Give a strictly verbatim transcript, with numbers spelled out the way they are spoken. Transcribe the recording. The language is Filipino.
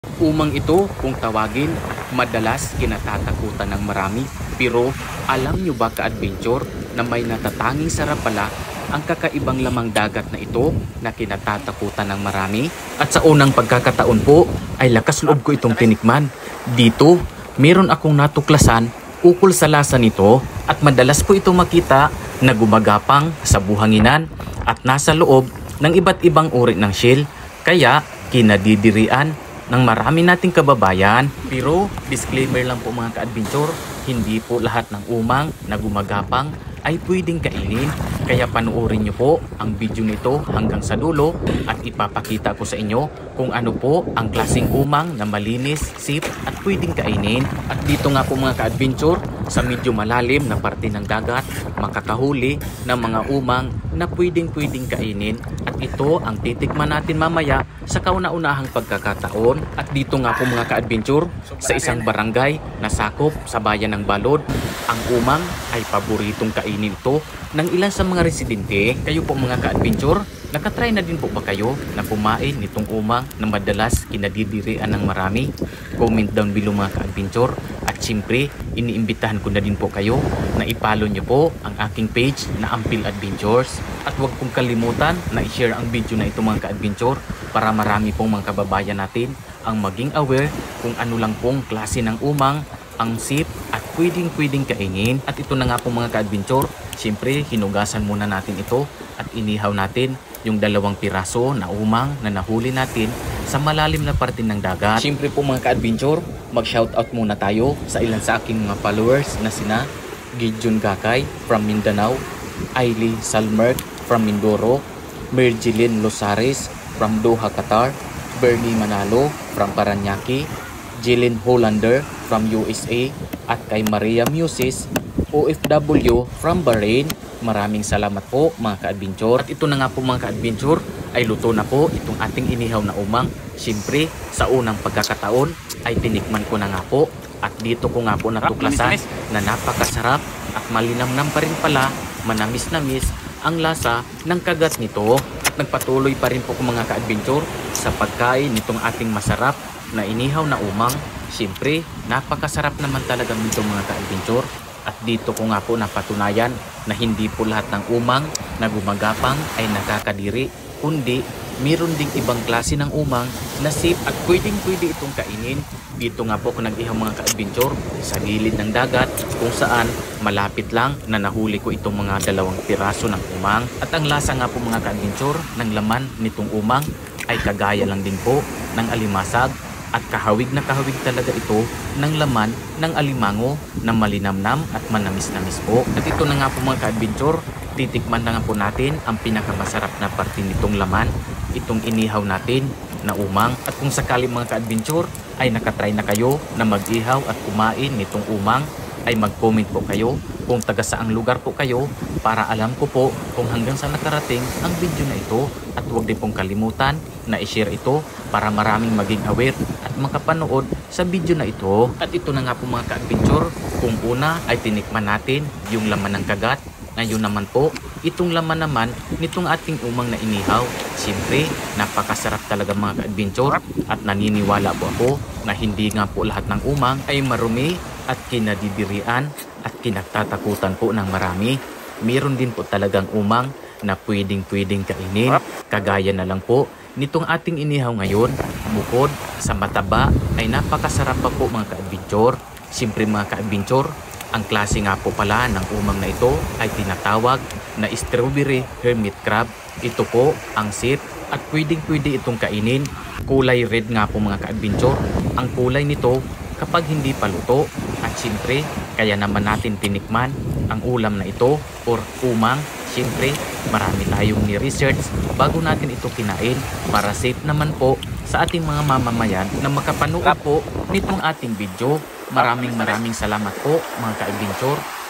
Umang ito, kung tawagin, madalas kinatatakutan ng marami. Pero alam nyo ba, ka-adventure, na may natatanging sarap pala ang kakaibang lamang dagat na ito na kinatatakutan ng marami? At sa unang pagkakataon po ay lakas loob ko itong tinikman. Dito, meron akong natuklasan ukol sa lasa nito at madalas po ito makita na gumagapang sa buhanginan at nasa loob ng iba't ibang uri ng shell. Kaya kinadidirian ng marami nating kababayan. Pero disclaimer lang po mga ka-adventure, hindi po lahat ng umang na gumagapang ay pwedeng kainin. Kaya panoorin nyo po ang video nito hanggang sa dulo at ipapakita ko sa inyo kung ano po ang klaseng umang na malinis, safe at pwedeng kainin. At dito nga po mga ka-adventure, sa medyo malalim na parte ng dagat, makakahuli ng mga umang na pwedeng pwedeng kainin. At ito ang titikman natin mamaya sa kauna-unahang pagkakataon. At dito nga po mga ka-adventure, sa isang barangay na sakop sa bayan ng Balod, ang umang ay paboritong kainin ito ng ilan sa mga residente. Kayo po mga ka-adventure, nakatry na din po ba kayo na pumain nitong umang na madalas kinadidirian ng marami? Comment down below mga ka-adventure. At siyempre, iniimbitahan ko na din po kayo na ipalo nyo po ang aking page na Ampil Adventures. At huwag pong kalimutan na i-share ang video na ito mga ka-adventure para marami pong mga kababayan natin ang maging aware kung ano lang pong klase ng umang ang safe at pwedeng pwedeng kainin. At ito na nga po mga ka-adventure, siyempre hinugasan muna natin ito at inihaw natin yung dalawang piraso na umang na nahuli natin sa malalim na parte ng dagat. Siyempre po mga ka-adventure, mag-shoutout muna tayo sa ilan sa aking mga followers na sina Gideon Gakay from Mindanao, Ailey Salmerk from Mindoro, Mergilyn Losares from Doha, Qatar, Bernie Manalo from Paranaque, Jillian Hollander from U S A, at kay Maria Musis O F W from Bahrain. Maraming salamat po mga ka-adventure. At ito na nga po mga ka-adventure, ay luto na po itong ating inihaw na umang. Siyempre sa unang pagkakataon ay tinikman ko na nga po at dito ko nga po natuklasan na napakasarap at malinamnam pa rin pala, manamis-namis ang lasa ng kagat nito. At nagpatuloy pa rin po ko mga ka-adventure sa pagkain nitong ating masarap na inihaw na umang. Siyempre napakasarap naman talaga nito mga ka-adventure. At dito ko nga po napatunayan na hindi po lahat ng umang na gumagapang ay nakakadiri, kundi meron ding ibang klase ng umang na safe at pwedeng pwede itong kainin. Dito nga po ko nag-ihaw mga ka-adventure sa gilid ng dagat kung saan malapit lang na nahuli ko itong mga dalawang piraso ng umang. At ang lasa nga po mga ka-adventure ng laman nitong umang ay kagaya lang din po ng alimasag. At kahawig na kahawig talaga ito ng laman ng alimango na malinamnam at manamis-namis po. At ito na nga po mga ka-adventure, titikman na nga po natin ang pinakamasarap na parte nitong laman, itong inihaw natin na umang. At kung sakali mga ka-adventure ay nakatry na kayo na mag-ihaw at kumain nitong umang, ay mag-comment po kayo kung taga saang lugar po kayo para alam ko po kung hanggang sa nakarating ang video na ito. At huwag din pong kalimutan na i-share ito para maraming maging aware at makapanood sa video na ito. At ito na nga po mga ka-adventure, kung una ay tinikman natin yung laman ng kagat, ngayon naman po itong laman naman nitong ating umang na inihaw. Siyempre napakasarap talaga mga ka-adventure at naniniwala po ako na hindi nga po lahat ng umang ay marumi at kinadidirian at kinatatakutan po ng marami. Meron din po talagang umang na pwedeng pwedeng kainin, kagaya na lang po nitong ating inihaw ngayon. Bukod sa mataba ay napakasarap pa po mga ka-adventure. Siyempre mga ka-adventure, ang klase nga po pala ng umang na ito ay tinatawag na strawberry hermit crab. Ito po ang safe at pwedeng pwede itong kainin. Kulay red nga po mga ka-adventure ang kulay nito kapag hindi pa luto. At siyempre kaya naman natin tinikman ang ulam na ito or umang. Siyempre marami tayong ni-research bago natin ito kinain para safe naman po sa ating mga mamamayan na makapanood po nitong ating video. Maraming maraming salamat po mga ka-adventure.